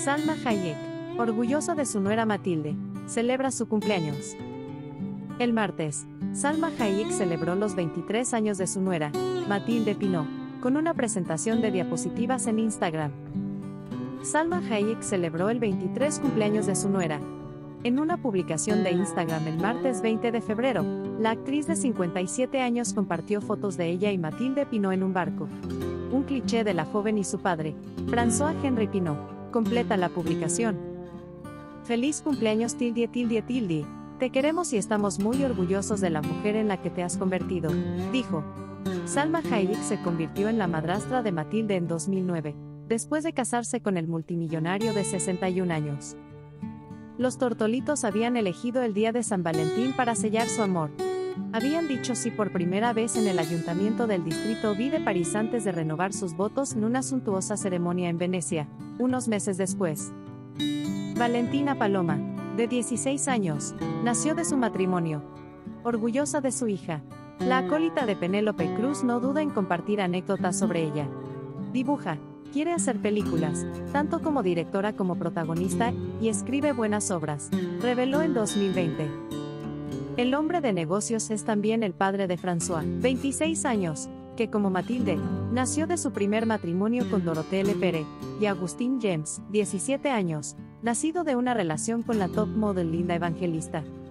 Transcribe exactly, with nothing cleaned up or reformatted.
Salma Hayek, orgullosa de su nuera Matilde, celebra su cumpleaños. El martes, Salma Hayek celebró los veintitrés años de su nuera, Matilde Pinot, con una presentación de diapositivas en Instagram. Salma Hayek celebró el veintitrés cumpleaños de su nuera. En una publicación de Instagram el martes veinte de febrero, la actriz de cincuenta y siete años compartió fotos de ella y Matilde Pinot en un barco. Un cliché de la joven y su padre, François Henri Pinot, completa la publicación. Feliz cumpleaños tilde tilde tilde, te queremos y estamos muy orgullosos de la mujer en la que te has convertido, dijo. Salma Hayek se convirtió en la madrastra de Matilde en dos mil nueve, después de casarse con el multimillonario de sesenta y un años. Los tortolitos habían elegido el día de San Valentín para sellar su amor. Habían dicho sí por primera vez en el ayuntamiento del distrito V de París antes de renovar sus votos en una suntuosa ceremonia en Venecia, unos meses después. Valentina Paloma, de dieciséis años, nació de su matrimonio. Orgullosa de su hija, la acólita de Penélope Cruz no duda en compartir anécdotas sobre ella. Dibuja, quiere hacer películas, tanto como directora como protagonista, y escribe buenas obras, reveló en dos mil veinte. El hombre de negocios es también el padre de François, veintiséis años, que como Matilde, nació de su primer matrimonio con Dorothée Lepere, y Agustín James, diecisiete años, nacido de una relación con la top model Linda Evangelista.